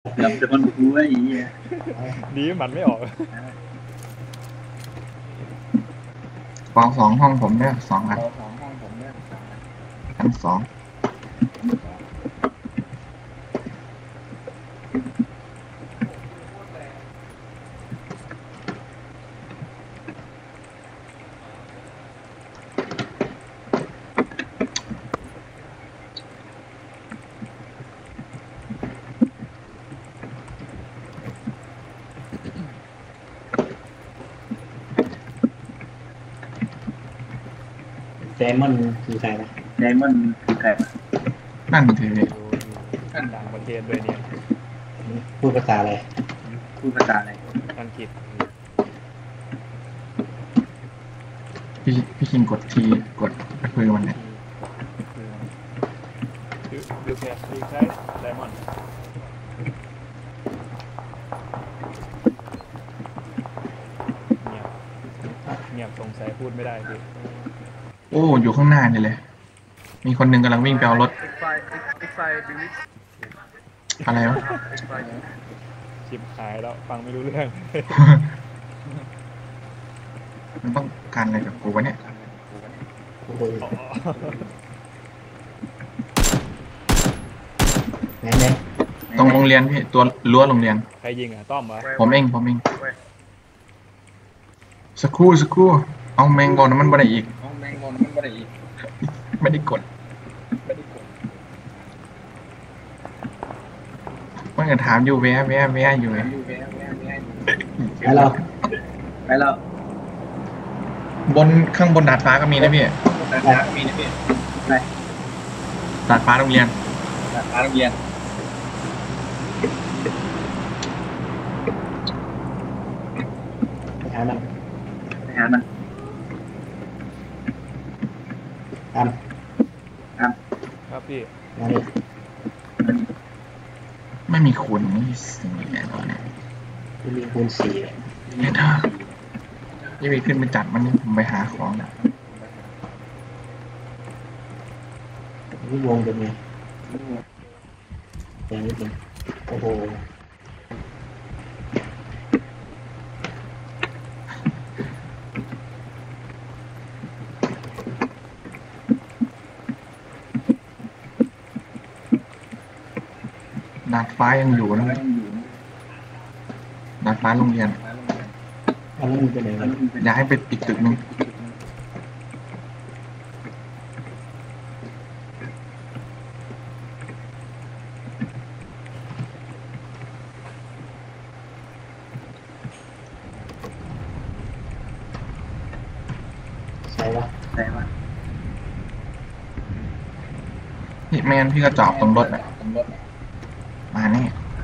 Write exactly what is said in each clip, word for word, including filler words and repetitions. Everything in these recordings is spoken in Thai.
เดี๋ยวจะมันกูไอ้เหี้ยดีมันไม่ออกปองสองห้องผมเนี่ยสองอันชั้นสองไดมอนด์คือใครนะไดมอนด์คือใครนั่นทีวีต่างประเทศด้วยเนี่ยพูดภาษาอะไรพูดภาษาอะไรอังกฤษพี่พี่คิงกดทีกดไปคุยกับมันเนี่ยดูแค่ดูแค่ไดมอนด์เงียบเงียบสงสัยพูดไม่ได้พี่โอ้อยู่ข้างหน้านี่เลยมีคนหนึ่งกำลังวิ่งไปเอารถอะไรวะชิบหายแล้วฟังไม่รู้เรื่องมันต้องการอะไรกับกูวะเนี่ยไหนตรงโรงเรียนพี่ตัวรั้วโรงเรียนใครยิงอ่ะต้อมวะผมเองผมเองสักครู่สักครู่เอาแมงบอลมันบ่ได้อีกไม่ได้กดว่าจะถามอยู่แวะแวะแวะอยู่ไปแล้วไปแล้วบนข้างบนดาดฟ้าก็มีนะพี่ดาดฟ้าก็มีนะพี่ไปดาดฟ้าโรงเรียนดาดฟ้าโรงเรียนไปหามันไปหามันทำทำครับพี่ไม่มีคูณนี่สิ่งแน่นอนเนี่ยไม่มีคูณสี่เนี่ยเธอยี่วีขึ้นไปจัดมันนี่ผมไปหาของนะนี่วงเป็นไงอย่างนี้เป็นโอ้โหดาดฟ้ายังอยู่นะดาดฟ้าโรงเรียนอยากให้ไปอีกตึกนึงใช่ปะใช่ปะนี่แมนพี่ก็จอดตรงรถอ่ะมาแน่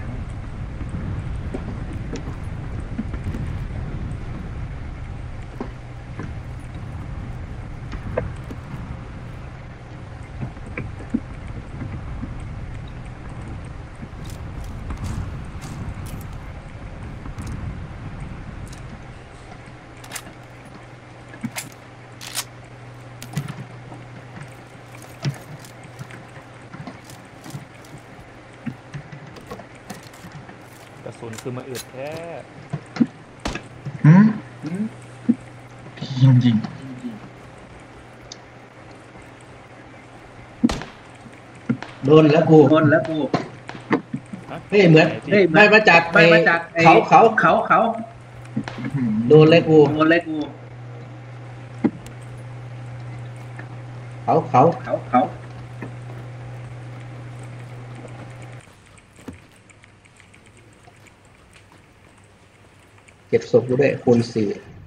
กระสุนคือมาอึดแท้หืมยิงยิงโดนแล้วกูโดนแล้วกูเฮ้ยเหมือนเฮ้ยไม่มาจากไม่มาจากเขาเขาเขาเขาโดนเลยกูโดนเลยกูเขาเขาเขาเขาเก็บศพกูด้วยคูณสี่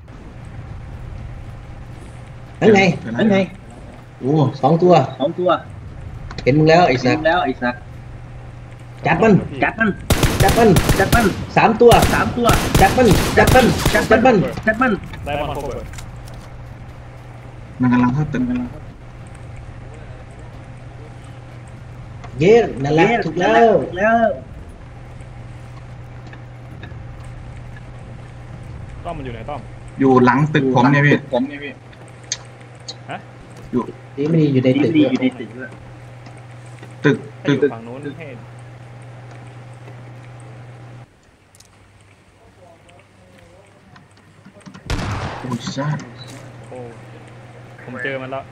นั่นไงนั่นไงโอ้สองตัวสองตัวเห็นมึงแล้วไอ้สักแล้วไอ้สักจัดมันจัดมันจัดมันจัดมันสามตัวสามตัวจัดมันจัดมันจัดมันจัดมันได้มันครบเลยมันกำลังเข้าตึกเย้นั่นแหละถูกแล้วแล้วต้อมมันอยู่ไหนต้อมอยู่หลังตึกผมเนี่ยพี่ผมเนี่ยพี่ฮะอยู่นี่ไม่ได้อยู่ในตึกอยู่ในตึกตึกตึกฝั่งนู้นให้อุ้ยซ่าโอ้ผมเจอมันแล้ว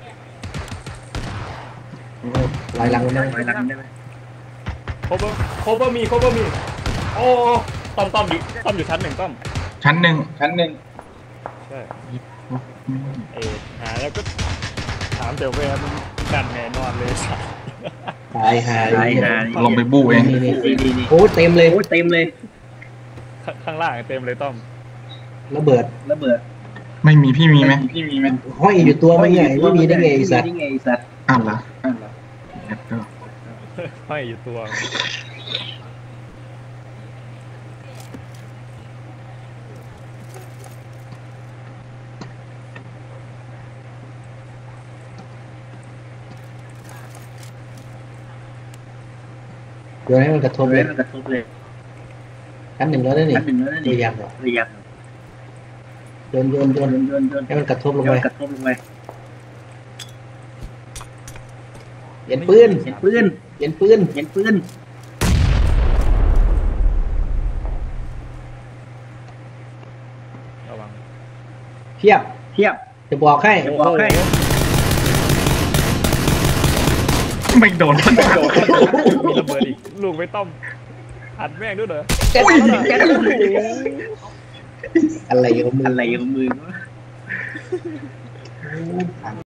ลอยหลังมันได้โคเวอร์โคเวอร์มีโคเวอร์มีโอ้ต้อมต้อมดิต้อมอยู่ชั้นหนึ่งต้อมชั้นหนึ่งชั้นหนึ่งใช่เออหาแล้วก็ถามเดี๋ยวเวรมันกันแน่นอนเลยสัสหายหายลงไปบู้เองนี่นี่โอ้เต็มเลยโอ้เต็มเลยข้างล่างเต็มเลยต้อมระเบิดระเบิดไม่มีพี่มีไหมพี่มีไหมห้อยอยู่ตัวไม่ใหญ่ไม่มีได้ไงไอ้สัตว์อ้าวเหรออ้าวเหรอเอ็ดก็ห้อยอยู่ตัวโยนให้มันกระทบเลยชั้นหนึ่งแล้วได้นี่ตัวยักษ์เหรอโยนโยนโยนให้มันกระทบลงไปเห็นปืนเห็นปืนเห็นปืนเห็นปืนระวังเทียบเทียบจะบอกให้จะบอกให้ไม่โดนมีระเบิดอีกลูกไม่ต้อมอัดแม่งด้วยเหรออุ้ยอะไรของมึงอะไรของมึง